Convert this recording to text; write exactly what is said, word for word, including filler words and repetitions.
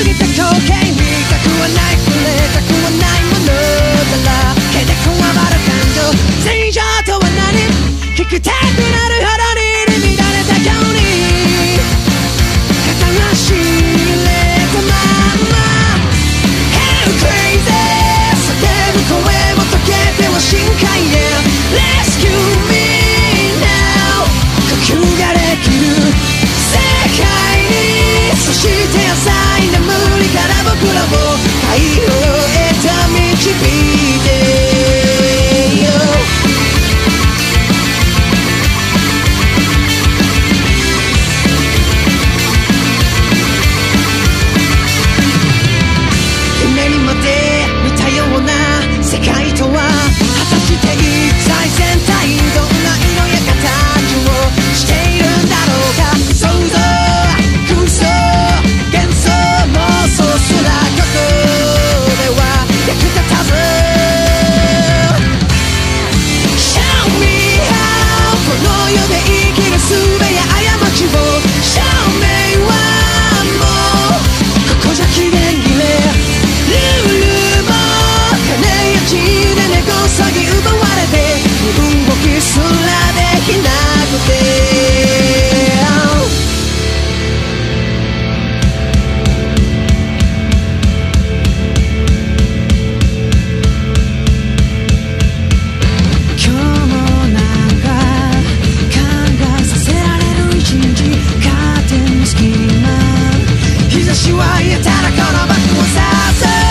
見た光景見たくはない触れたくはないものだらけでこわばる感情正常とは何聞きたくなるほどに乱れたように片足入れたまんま Hell crazy 叫ぶ声を溶けては深海へ Rescue me now 呼吸ができる世界にそして浅い眠りから僕らを太陽へと導いてよ夢にまで見たような世界とは果たして一体全体どんな色や形をしているんだろうか想像空想幻想妄想すらここでは役立たず Show me how この世で生きる術や過ちを証明はもうここじゃ記念切れルールも金や地で根こそぎ奪われて身分動きすらできなくて今日もなんか考えさせられる一日カーテンの隙間日差しは癒えたらこのバッグを刺す